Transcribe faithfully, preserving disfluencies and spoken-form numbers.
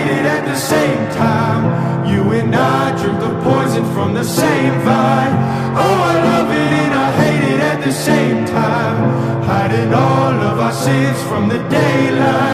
hate it at the same time. You and I drink the poison from the same vine. Oh, I love it and I hate it at the same time, hiding all of our sins from the daylight.